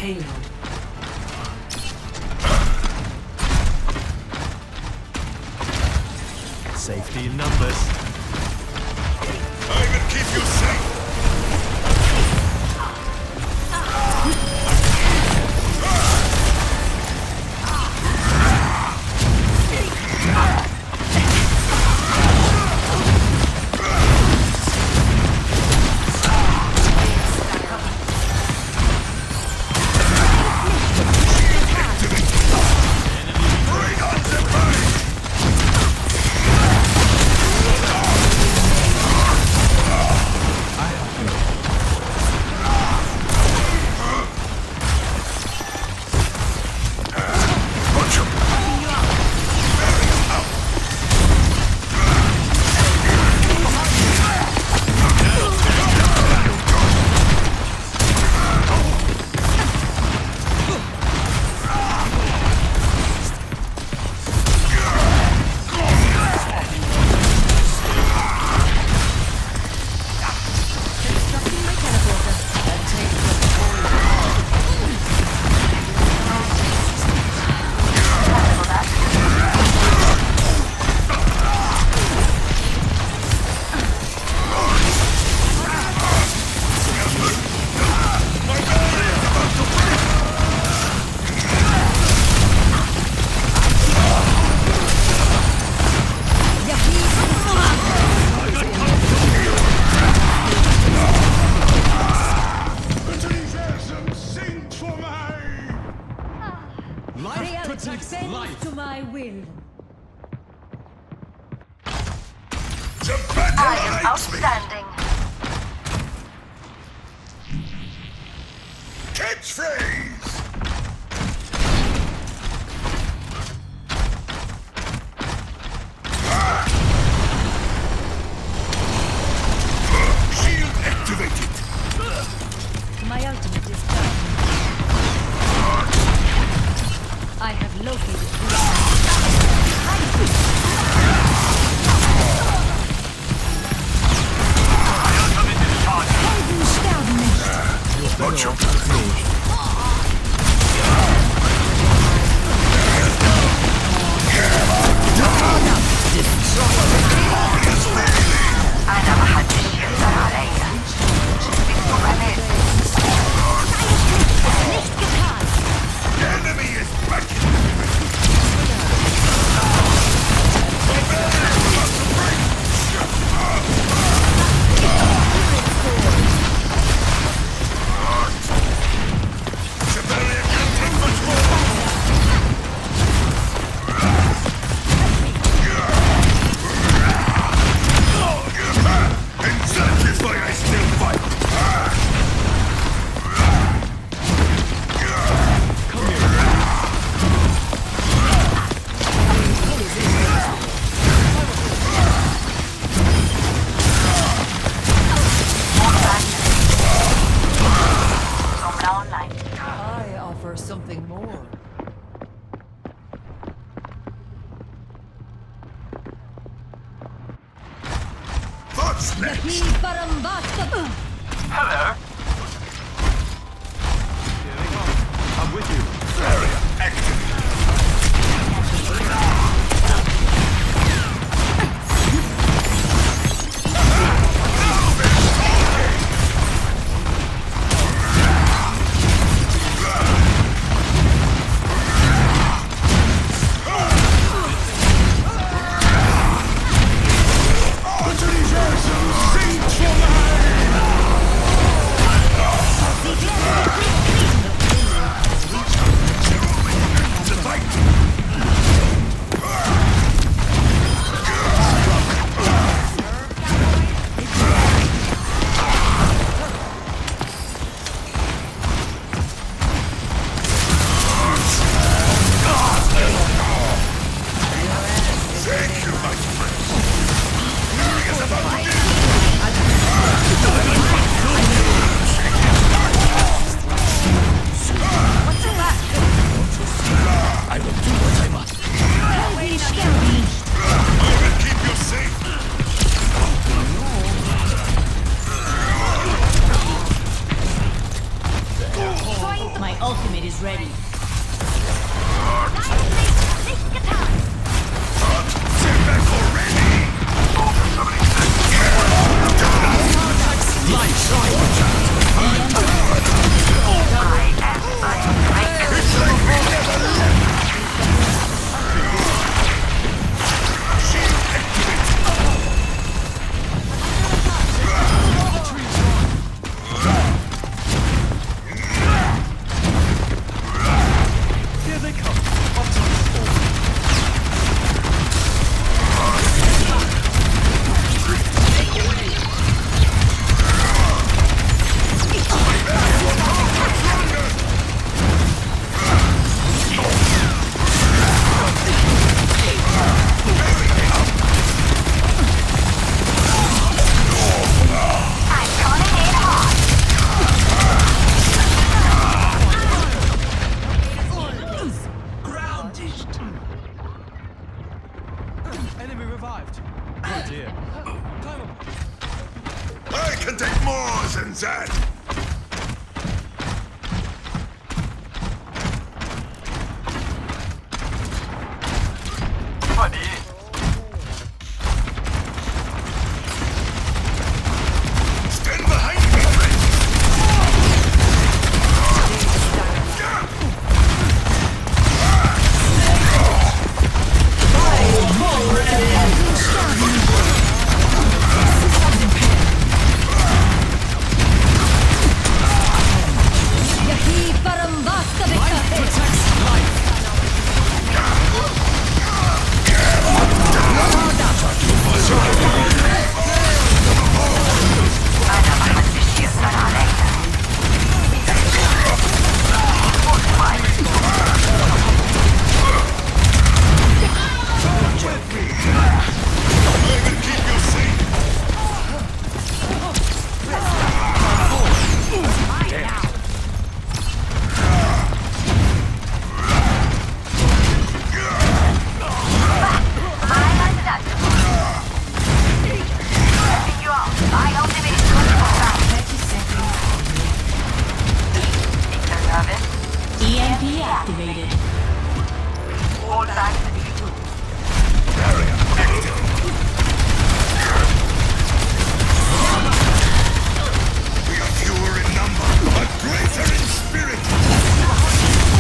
payload. Safety in numbers. I will keep you safe. To my will. I am outstanding. Catchphrase! Shield activated! My ultimate is done. I have located Watch your أنا محدش يقدر عليا. انتم أمان. The enemy is back! I offer something more. What's next? Hello. I'm with you. Barrier activated! My ultimate is ready. Here they come. Optimus. Enemy revived. Oh dear. Time up. I can take more than that! Stand behind me, friend! Yahi Parambasta I will keep you safe! EMP activated. All back to the Barrier active! We are fewer in number, but greater in spirit!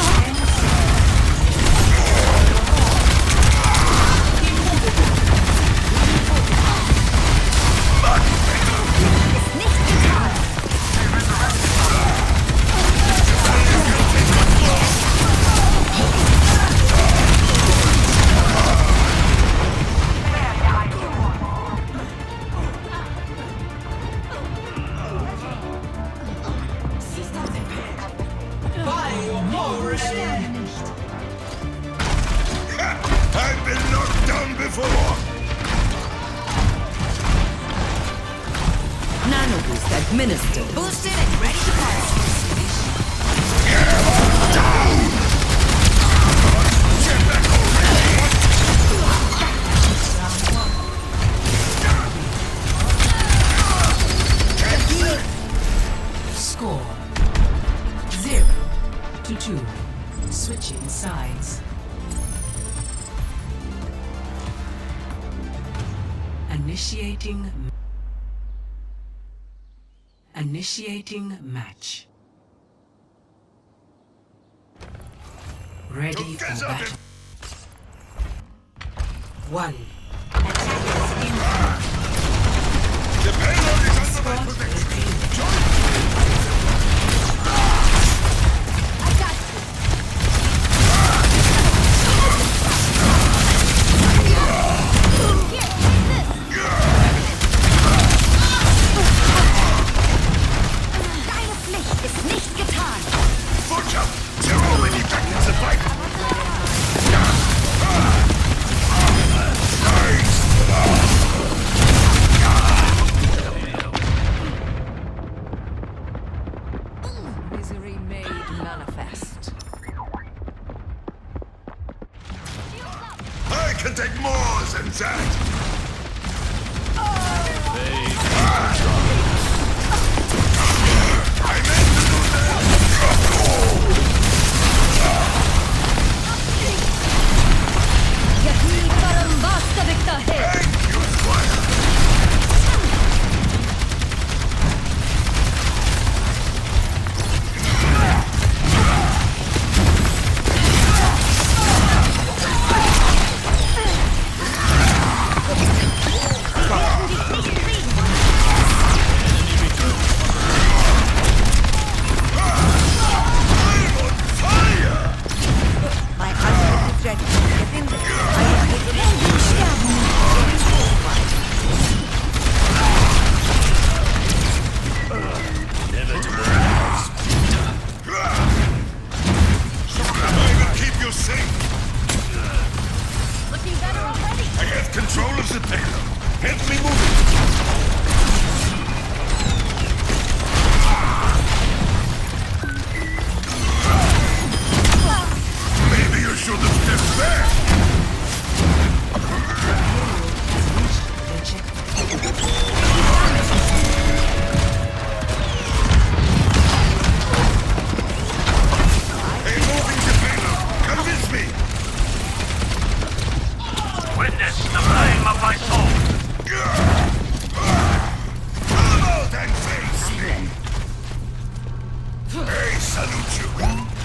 I've been knocked down before! Nano boost administered. Boosted and ready to pass. Get back already! Score 0-2. Switching sides. Initiating match. Ready for Together! battle. 1. The payload is under my protection! Deine Pflicht ist nicht getan. Butcher! They're already back in the fight! Misery made manifest. I can take more than that! I meant to do that! you're safe. Looking better already. I have control of the payload. Help me move it. Maybe you should have stepped back. Hey, moving the payload. Convince me. Witness the flame of my soul. Come out and face me. Hey, salute you.